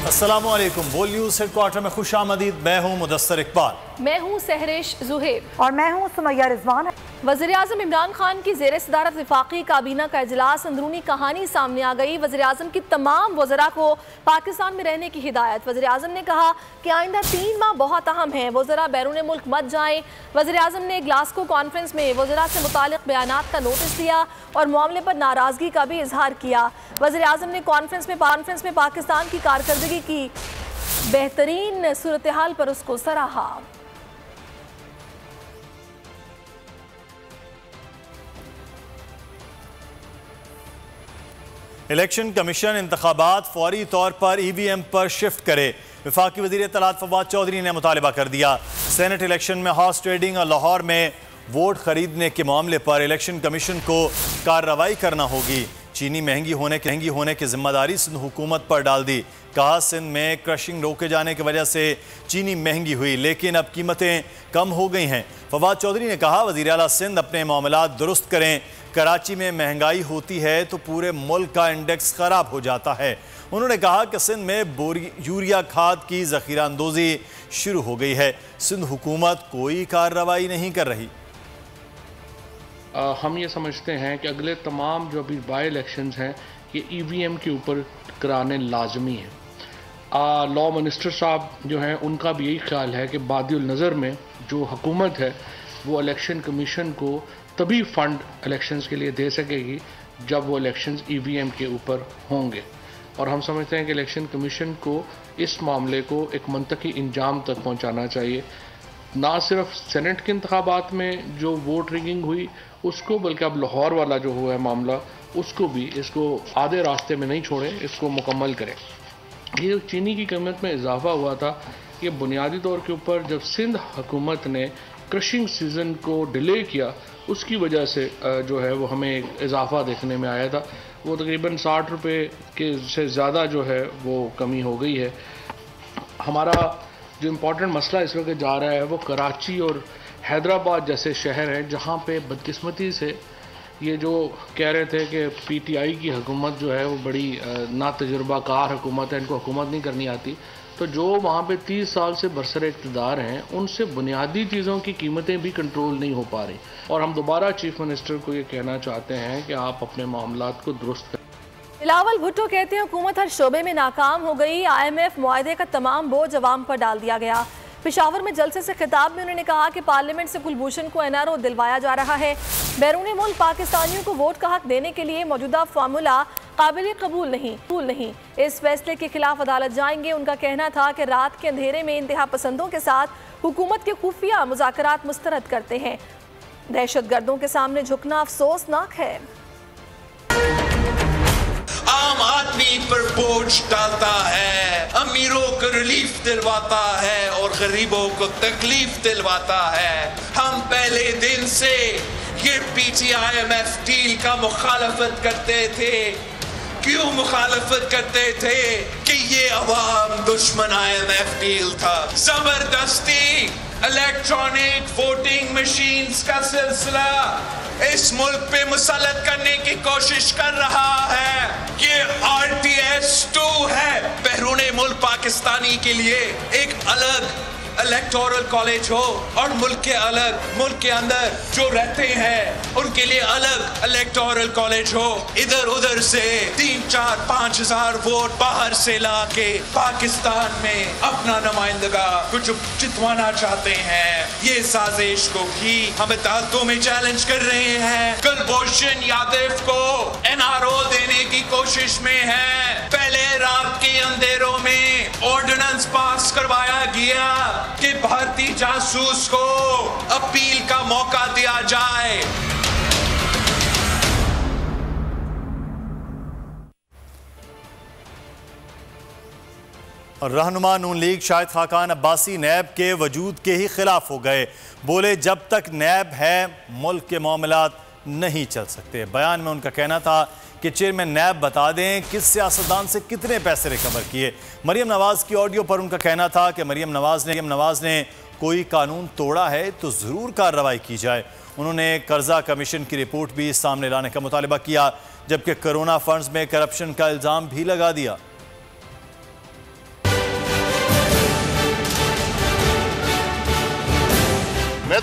अस्सलामुअलैकुम। बोल news headquarter में खुश आमदीद। मैं हूँ मुदस्सर इकबाल। मैं हूँ सहरिश जुहेब और मैं हूँ सुमैया रिजवान। वज़ीर-ए-आज़म इमरान खान की ज़ेर सदारत वफाकी काबीना का इजलास, अंदरूनी कहानी सामने आ गई। वज़ीर-ए-आज़म की तमाम वज़रा को पाकिस्तान में रहने की हिदायत। वज़ीर-ए-आज़म ने कहा कि आइंदा 3 माह बहुत अहम है, वज़रा बैरून मुल्क मत जाएं। वज़ीर-ए-आज़म ने ग्लासगो कॉन्फ्रेंस में वज़रा से मुतालिक बयानात का नोटिस दिया और मामले पर नाराज़गी का भी इजहार किया। वज़ीर-ए-आज़म ने कॉन्फ्रेंस में पाकिस्तान की कारकर्दगी की बेहतरीन सूरत हाल पर उसको सराहा। इलेक्शन कमीशन इंतखाबात फौरी तौर पर EVM पर शिफ्ट करे। वफाकी वज़ीर इत्तलात फवाद चौधरी ने मुतालबा कर दिया। सेनेट इलेक्शन में हॉर्स ट्रेडिंग और लाहौर में वोट खरीदने के मामले पर इलेक्शन कमीशन को कार्रवाई करना होगी। चीनी महंगी होने की जिम्मेदारी सिंध हुकूमत पर डाल दी। कहा सिंध में क्रशिंग रोके जाने की वजह से चीनी महंगी हुई, लेकिन अब कीमतें कम हो गई हैं। फवाद चौधरी ने कहा वज़ीर आला सिंध अपने मामलात दुरुस्त करें। कराची में महंगाई होती है तो पूरे मुल्क का इंडेक्स ख़राब हो जाता है। उन्होंने कहा कि सिंध में यूरिया खाद की ज़ख़ीरा अंदोज़ी शुरू हो गई है। सिंध हुकूमत कोई कार्रवाई नहीं कर रही। हम ये समझते हैं कि अगले तमाम जो अभी बाई इलेक्शंस हैं ये EVM के ऊपर कराने लाजमी है। लॉ मिनिस्टर साहब जो हैं उनका भी यही ख्याल है कि बादिउल नज़र में जो हुकूमत है वो इलेक्शन कमीशन को तभी फ़ंड इलेक्शंस के लिए दे सकेगी जब वो इलेक्शंस EVM के ऊपर होंगे। और हम समझते हैं कि इलेक्शन कमीशन को इस मामले को एक मंतकी इंजाम तक पहुंचाना चाहिए। ना सिर्फ सेनेट के इंतखाबात में जो वोट रिगिंग हुई उसको, बल्कि अब लाहौर वाला जो हुआ है मामला उसको भी, इसको आधे रास्ते में नहीं छोड़ें, इसको मुकम्मल करें। ये चीनी की कीमत में इजाफा हुआ था, ये बुनियादी तौर के ऊपर जब सिंध हुकूमत ने क्रशिंग सीज़न को डिले किया उसकी वजह से जो है वो हमें एक इजाफा देखने में आया था। वो तकरीबन 60 रुपये के से ज़्यादा जो है वो कमी हो गई है। हमारा जो इम्पोर्टेंट मसला इस वक्त जा रहा है वो कराची और हैदराबाद जैसे शहर हैं जहाँ पे बदकिस्मती से ये जो कह रहे थे कि PTI की हुकूमत जो है वो बड़ी ना तजुर्बाकार हुकूमत है, इनको हुकूमत नहीं करनी आती। तो जो वहाँ पे 30 साल से बरसर इक़्तिदार हैं उनसे बुनियादी चीज़ों की कीमतें भी कंट्रोल नहीं हो पा रही। और हम दोबारा चीफ मिनिस्टर को ये कहना चाहते हैं कि आप अपने मामलात को दुरुस्त करें। बिलावल भुट्टो कहते हैं हुकूमत हर शोबे में नाकाम हो गई। IMF मुआहदे का तमाम बोझ अवाम पर डाल दिया गया। पेशावर में जलसे से खिताब में उन्होंने कहा कि पार्लियामेंट से कुलभूषण को NRO दिलवाया जा रहा है। बैरून मुल्क पाकिस्तानियों को वोट का हक देने के लिए मौजूदा फार्मूला काबिल कबूल नहीं। इस फैसले के खिलाफ अदालत जाएंगे। उनका कहना था कि रात के अंधेरे में इंतहा पसंदों के साथ हुकूमत के खुफिया मुज़ाकरात मुस्तरद करते हैं। दहशत गर्दों के सामने झुकना अफसोसनाक है। आम आदमी पर बोझ डालता है, अमीरों को रिलीफ दिलवाता है और गरीबों को तकलीफ दिलवाता है। हम पहले दिन से ये PTI-IMF डील का मुखालफत करते थे। क्यों मुखालफत करते थे? कि ये अवाम दुश्मन IMF डील था। जबरदस्ती इलेक्ट्रॉनिक वोटिंग मशीन्स का सिलसिला इस मुल्क पे मुसल्लत करने की कोशिश कर रहा है। ये RTS-2 है। बैरून मुल्क पाकिस्तानी के लिए एक अलग इलेक्टोरल कॉलेज हो और मुल्क के अंदर जो रहते हैं उनके लिए अलग इलेक्टोरल कॉलेज हो। इधर उधर से 3, 4, 5 हजार वोट बाहर से ला के पाकिस्तान में अपना नुमाइंदगा कुछ जितवाना चाहते हैं। ये साजिश को भी हम अदालतों में चैलेंज कर रहे हैं। कुलभूषण यादव को NRO देने की कोशिश में है। पहले रात के अंधेरों में ऑर्डिनेंस पास करवाया गया कि भारतीय जासूस को अपील का मौका दिया जाए। रहनुमा नून लीग शाहिद खाकान अब्बासी नैब के वजूद के ही खिलाफ हो गए। बोले जब तक नैब है मुल्क के मामलात नहीं चल सकते। बयान में उनका कहना था कि चेयरमैन नैब बता दें किस सियासतदान से कितने पैसे रिकवर किए। मरियम नवाज की ऑडियो पर उनका कहना था कि मरियम नवाज ने कोई कानून तोड़ा है तो ज़रूर कार्रवाई की जाए। उन्होंने कर्जा कमीशन की रिपोर्ट भी सामने लाने का मुतालबा किया, जबकि कोरोना फंड्स में करप्शन का इल्ज़ाम भी लगा दिया।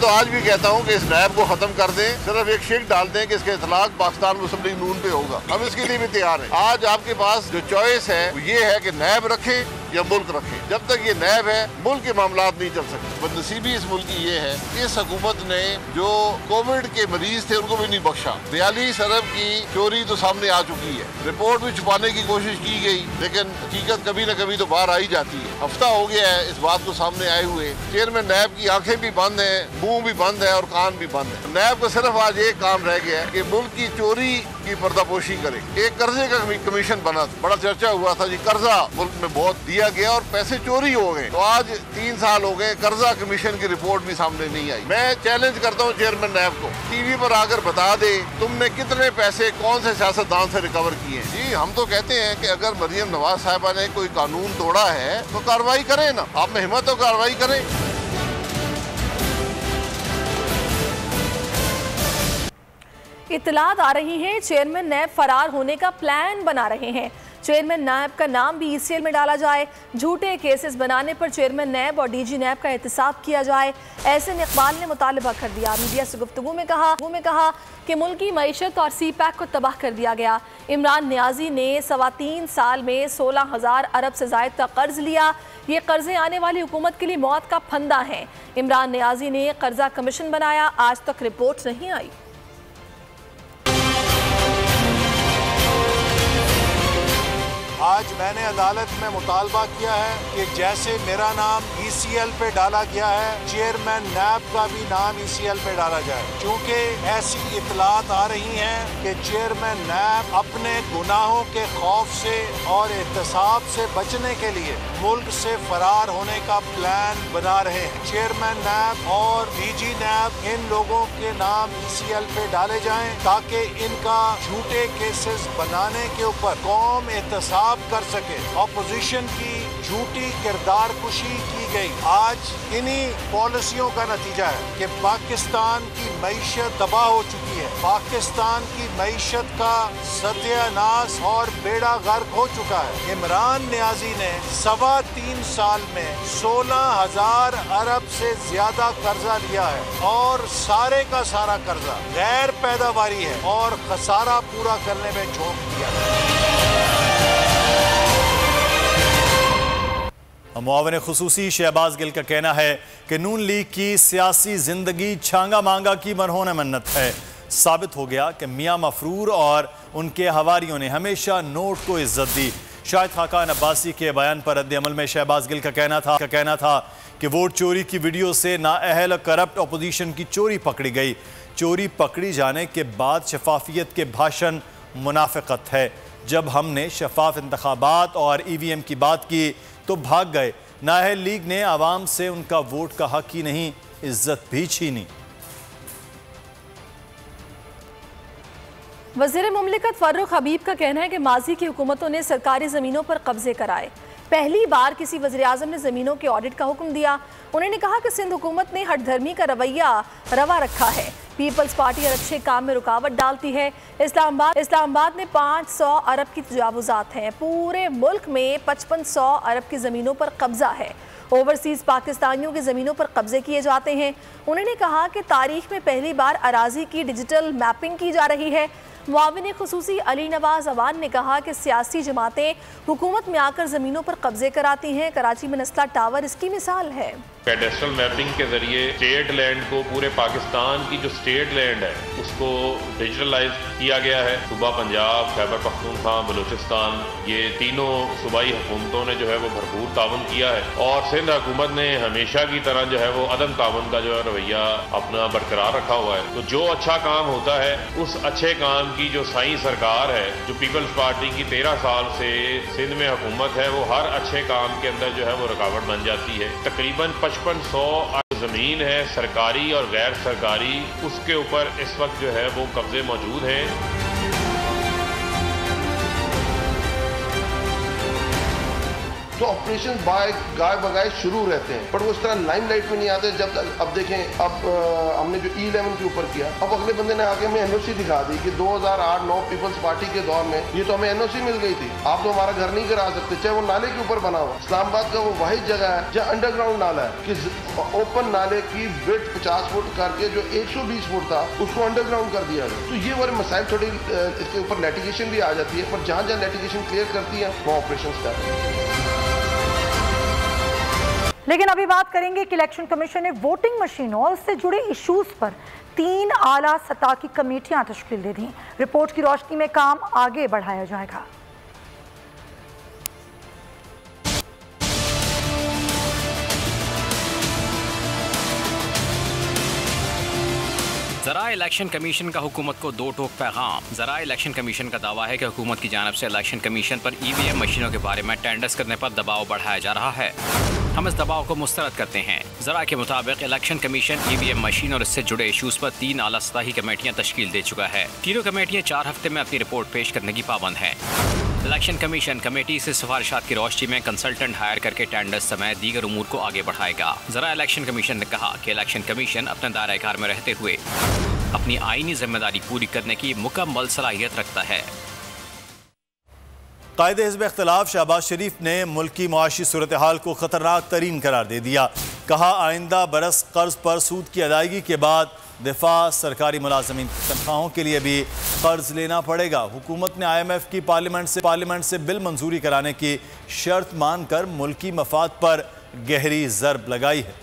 तो आज भी कहता हूँ कि इस नैब को खत्म कर दें, सिर्फ एक शेक डाल दें कि इसका इतलाक पाकिस्तान मुस्लिम लीग नून पे होगा। हम इसके लिए भी तैयार हैं। आज आपके पास जो चॉइस है वो ये है कि नैब रखें या मुल्क रखें। जब तक ये नैब है मुल्क के मामलात नहीं चल सकते। बदनसीबी इस मुल्क की ये है, इस हुकूमत ने जो कोविड के मरीज थे उनको भी नहीं बख्शा। 42 अरब की चोरी तो सामने आ चुकी है। रिपोर्ट भी छुपाने की कोशिश की गई, लेकिन हकीकत कभी न कभी तो बाहर आई जाती है। हफ्ता हो गया है इस बात को सामने आए हुए। चेयरमैन नैब की आंखें भी बंद है, मुंह भी बंद है और कान भी बंद है। नैब को सिर्फ आज एक काम रह गया है कि मुल्क की चोरी की पर्दापोशी करे। एक कर्जे का कमीशन बना, बड़ा चर्चा हुआ था जी, कर्जा मुल्क में बहुत दिया गया और पैसे चोरी हो गए। तो आज 3 साल हो गए, कर्जा कमीशन की रिपोर्ट भी सामने नहीं आई। मैं चैलेंज करता हूँ चेयरमैन नैब को, टीवी पर आकर बता दे तुमने कितने पैसे कौन से सियासतदान से रिकवर किए हैं। जी हम तो कहते हैं कि अगर मरियम नवाज साहिबा ने कोई कानून तोड़ा है तो कार्रवाई करें ना, आप में हिम्मत हो कार्रवाई करें। इत्तलात आ रही हैं चेयरमैन नैब फरार होने का प्लान बना रहे हैं। चेयरमैन नैब का नाम भी ईसीएल में डाला जाए, झूठे केसेस बनाने पर चेयरमैन नैब और डीजी नैब का एहतसाब किया जाए। एहसन इकबाल ने मुतालबा कर दिया। मीडिया से गुफ्तगू में कहा कि मुल्क की मईशत और CPAC को तबाह कर दिया गया। इमरान नियाजी ने 3.25 साल में 16,000 अरब से ज़ायद का कर्ज लिया। ये कर्जे आने वाली हुकूमत के लिए मौत का फंदा है। इमरान नियाजी ने कर्जा कमीशन बनाया, आज तक रिपोर्ट नहीं आई। आज मैंने अदालत में मुतालबा किया है कि जैसे मेरा नाम ECL पे डाला गया है, चेयरमैन नैब का भी नाम ECL पे डाला जाए, क्योंकि ऐसी इतलात आ रही हैं कि चेयरमैन नैब अपने गुनाहों के खौफ से और एहतसाब से बचने के लिए मुल्क से फरार होने का प्लान बना रहे हैं। चेयरमैन नैब और DG नैब, इन लोगों के नाम ECL पे डाले जाएं ताकि इनका झूठे केसेस बनाने के ऊपर कौम एहतसाब कर सके। ऑपोजिशन की झूठी किरदार कुशी की गई। आज इन्हीं पॉलिसियों का नतीजा है कि पाकिस्तान की मईशत तबाह हो चुकी है। पाकिस्तान की मईशत का सत्यानाश और बेड़ा गर्क हो चुका है। इमरान नियाजी ने 3.25 साल में 16,000 अरब से ज्यादा कर्जा लिया है और सारे का सारा कर्जा गैर पैदावारी है और खसारा पूरा करने में झोंक दिया है। मुआविन खुसूसी शहबाज गिल का कहना है कि नून लीग की सियासी जिंदगी छांगा मांगा की मरहून मन्नत है। साबित हो गया कि मियां मफरूर और उनके हवारियों ने हमेशा नोट को इज्जत दी। शाहिद खाकान अब्बासी के बयान पर रद्द अमल में शहबाज गिल का कहना था कि वोट चोरी की वीडियो से नाअहल करप्ट अपोजिशन की चोरी पकड़ी गई। चोरी पकड़ी जाने के बाद शफाफियत के भाषण मुनाफिकत है। जब हमने शफाफ इंतखाबात और EVM की बात की तो भाग गए। नाअहल लीग ने आवाम से उनका वोट का हक ही नहीं, इज्जत भी छीनी। वज़ीर मुमलिकत फर्रुख हबीब का कहना है कि माजी की हुकूमतों ने सरकारी ज़मीनों पर कब्जे कराए। पहली बार किसी वज़ीर आज़म ने ज़मीनों के ऑडिट का हुक्म दिया। उन्होंने कहा कि सिंध हुकूमत ने हठधर्मी का रवैया रवा रखा है। पीपल्स पार्टी हर अच्छे काम में रुकावट डालती है। इस्लामाबाद में 500 अरब की तजावुज़ात हैं। पूरे मुल्क में 5500 अरब की ज़मीनों पर कब्जा है। ओवरसीज़ पाकिस्तानियों की ज़मीनों पर कब्जे किए जाते हैं। उन्होंने कहा कि तारीख में पहली बार अराजी की डिजिटल मैपिंग की जा रही है। मुआविन खुसूसी अली नवाज अवान ने कहा कि सियासी जमातें हुकूमत में आकर ज़मीनों पर कब्जे कराती हैं। कराची में नस्ला टावर इसकी मिसाल है। कैडेस्ट्रल मैपिंग के जरिए स्टेट लैंड को, पूरे पाकिस्तान की जो स्टेट लैंड है उसको डिजिटलाइज किया गया है। सूबा पंजाब, खैबर पख्तूनख्वा, बलूचिस्तान, ये तीनों सूबाई हुकूमतों ने जो है वो भरपूर तावन किया है और सिंध हुकूमत ने हमेशा की तरह जो है वो अदम तावन का जो है रवैया अपना बरकरार रखा हुआ है। तो जो अच्छा काम होता है उस अच्छे काम की जो साई सरकार है, जो पीपल्स पार्टी की 13 साल से सिंध में हुकूमत है, वो हर अच्छे काम के अंदर जो है वो रुकावट बन जाती है। तकरीबन 5500 ज़मीन है सरकारी और गैर सरकारी, उसके ऊपर इस वक्त जो है वो कब्जे मौजूद हैं। तो ऑपरेशन गाय बगाए शुरू रहते हैं, पर वो इस तरह लाइमलाइट में नहीं आते। जब तक अब देखें, अब हमने जो E11 के ऊपर किया, अब अगले बंदे ने आके हमें NOC दिखा दी कि 2008-9 पीपल्स पार्टी के दौर में ये तो हमें NOC मिल गई थी, आप तो हमारा घर नहीं करा सकते, चाहे वो नाले के ऊपर बना हुआ। इस्लामाबाद का वो वाहिद जगह है जहाँ अंडरग्राउंड नाला है कि ओपन नाले की विड्थ 50 फुट करके जो 120 फुट था उसको अंडरग्राउंड कर दिया गया। तो ये वाले मसाइल थोड़ी इसके ऊपर लिटिगेशन भी आ जाती है, पर जहाँ जहाँ लिटिगेशन क्लियर करती है वो ऑपरेशन कर रहे हैं। लेकिन अभी बात करेंगे कि इलेक्शन कमीशन ने वोटिंग मशीनों और उससे जुड़े इश्यूज पर 3 आला सतह की कमेटियां तश्कील दे दी। रिपोर्ट की रोशनी में काम आगे बढ़ाया जाएगा। ज़रा इलेक्शन कमीशन का हुकूमत को 2 टोक पैगाम। ज़रा इलेक्शन कमीशन का दावा है कि हुकूमत की जानिब से इलेक्शन कमीशन पर EVM मशीनों के बारे में टेंडर्स करने पर दबाव बढ़ाया जा रहा है। हम इस दबाव को मुस्तरद करते हैं। ज़रा के मुताबिक इलेक्शन कमीशन EVM मशीन और इससे जुड़े इशूज़ पर 3 आला सतही कमेटियाँ तश्कील दे चुका है। तीनों कमेटियाँ 4 हफ्ते में अपनी रिपोर्ट पेश करने की पाबंद हैं। इलेक्शन कमीशन कमेटी से सिफारिशात की रोशनी में कंसल्टेंट हायर करके टेंडर्स समेत दीगर उमूर को आगे बढ़ाएगा। ज़रा इलेक्शन कमीशन ने कहा कि इलेक्शन कमीशन अपने दायरे कार में रहते हुए अपनी आईनी जिम्मेदारी पूरी करने की मुकम्मल सलाहियत रखता है। कायदे हिज़्ब इख्तिलाफ शहबाज शरीफ ने मुल्क की मुआशी सूरत हाल को खतरनाक तरीन करार दे दिया। कहा आइंदा बरस कर्ज पर सूद की अदायगी के बाद दिफा सरकारी मुलाजमीन की तनख्वाहों के लिए भी कर्ज लेना पड़ेगा। हुकूमत ने IMF की पार्लियामेंट से बिल मंजूरी कराने की शर्त मानकर मुल्की मफाद पर गहरी ज़रब लगाई है।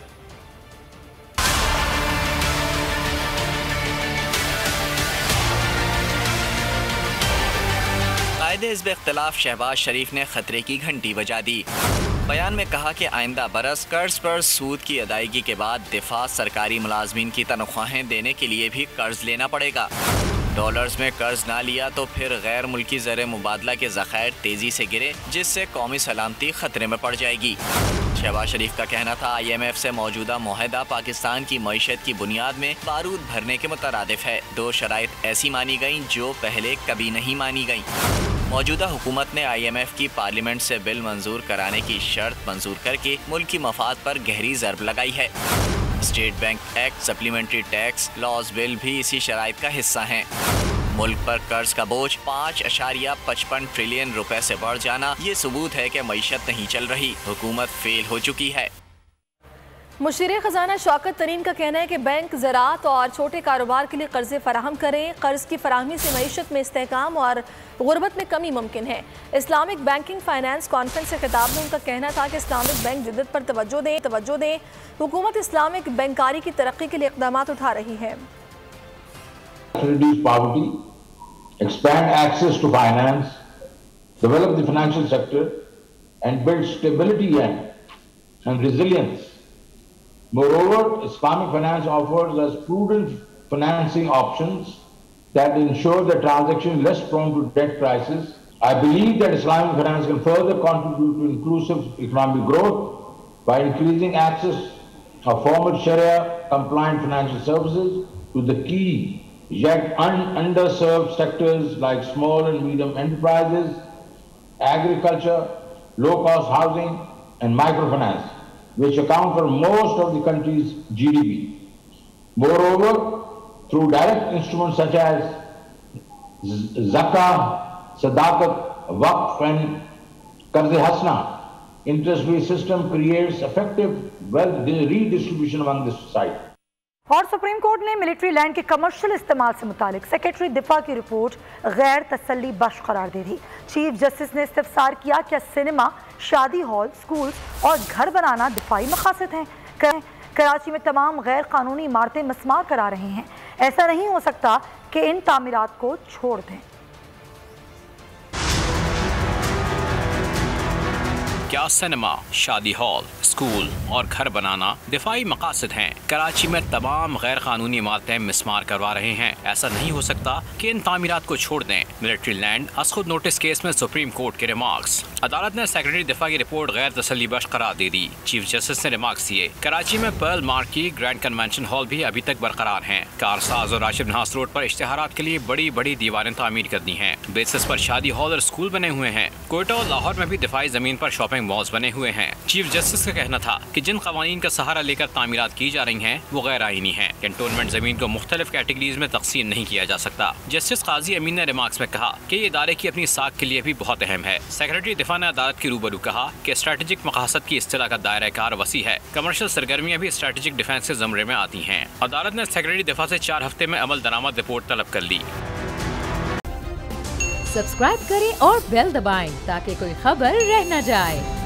कायदे हिज़्ब इख्तिलाफ शहबाज शरीफ ने खतरे की घंटी बजा दी। बयान में कहा कि आइंदा बरस कर्ज पर सूद की अदायगी के बाद दिफा सरकारी मुलाजमीन की तनख्वाहें देने के लिए भी कर्ज लेना पड़ेगा। डॉलर्स में कर्ज ना लिया तो फिर गैर मुल्की ज़र मुबादला के ज़खायर तेज़ी से गिरे, जिससे कौमी सलामती खतरे में पड़ जाएगी। शहबाज शरीफ का कहना था IMF से मौजूदा मुआहदा पाकिस्तान की मईशत की बुनियाद में बारूद भरने के मुतरादिफ है। 2 शराइत ऐसी मानी गईं जो पहले कभी नहीं मानी गईं। मौजूदा हुकूमत ने IMF की पार्लियामेंट से बिल मंजूर कराने की शर्त मंजूर करके मुल्क की मफाद पर गहरी ज़रब लगाई है। State bank act, supplementary tax laws bill भी इसी शराइत का हिस्सा हैं। मुल्क पर कर्ज का बोझ 5.55 ट्रिलियन रुपए से बढ़ जाना ये सबूत है कि मईशत नहीं चल रही, हुकूमत फेल हो चुकी है। मुशीर खजाना शौकत तरीन का कहना है कि बैंक ज़राअत और छोटे कारोबार के लिए कर्जे फराहम करें। कर्ज की फराहमी से मईशत में इस्तेहकाम और गुर्बत में कमी मुमकिन है। इस्लामिक बैंकिंग फाइनेंस कॉन्फ्रेंस से खिताब में उनका कहना था कि इस्लामिक बैंक जिद्दत पर तवज्जो दें। हुकूमत इस्लामिक बैंकारी की तरक्की के लिए इक़दाम उठा रही है। Reduce poverty, expand access to finance, develop the financial sector, and build stability and resilience. Moreover, Islamic finance offers us prudent financing options that ensure the transaction is less prone to debt crisis. I believe that Islamic finance can further contribute to inclusive economic growth by increasing access of formal Sharia-compliant financial services to the key yet underserved sectors like small and medium enterprises, agriculture, low-cost housing, and microfinance, which account for most of the country's GDP. Moreover, through direct instruments such as Zakah, Sadaqat, Waqf, and Qarz-e-Hasna, interest-based system creates effective wealth redistribution among the society. और supreme court ने military land के commercial इस्तेमाल से मुतालिक secretary दिफा की report गैर तसल्ली बख्श करार दे दी। चीफ जस्टिस ने इस्तिफसार किया कि सिनेमा, शादी हॉल, स्कूल और घर बनाना दिफाई मकासद हैं। कराची में तमाम गैर कानूनी इमारतें मस्मार करा रहे हैं। ऐसा नहीं हो सकता कि इन तामीरात को छोड़ दें। क्या सिनेमा, शादी हॉल, स्कूल और घर बनाना दिफाई मकासद हैं? कराची में तमाम गैर कानूनी इमारतें मिसमार करवा रहे हैं। ऐसा नहीं हो सकता कि इन तामीरात को छोड़ दें। मिलिट्री लैंड असखुद नोटिस केस में सुप्रीम कोर्ट के रिमार्क्स। अदालत ने सेक्रेटरी दिफा की रिपोर्ट गैर तसल्ली बख्श करार दे दी। चीफ जस्टिस ने रिमार्क्स दिए। कराची में pearl marquee grand convention hall भी अभी तक बरकरार हैं। कारसाज और राशिद नहास रोड पर इश्तिहारात के लिए बड़ी बड़ी दीवारें तामीर कर दी हैं। बेसिस पर शादी हॉल और स्कूल बने हुए हैं। कोयटा और लाहौर में भी दिफाई जमीन पर शॉपिंग शॉपिंग मॉल्स बने हुए हैं। चीफ जस्टिस का कहना था कि जिन कवानीन का सहारा लेकर तामीरात की जा रही हैं वो गैर आईनी हैं। कैंटोनमेंट जमीन को मुख्तलिफ कैटेगरीज में तकसीम नहीं किया जा सकता। जस्टिस काजी अमीन ने रिमार्क्स में कहा कि ये इदारे की अपनी साख के लिए भी बहुत अहम है। सेक्रेटरी दिफा ने अदालत के रूबरू कहा कि स्ट्रेटेजिक मकासद की इस्तिलाह का दायरा कार वसी है। कमर्शियल सरगर्मियाँ भी स्ट्रेटेजिक डिफेंस के ज़मरे में आती हैं। अदालत ने सेक्रेटरी दिफा से 4 हफ्ते में अमल दरामद रिपोर्ट तलब कर ली। सब्सक्राइब करें और बेल दबाएं ताकि कोई खबर रह न जाए।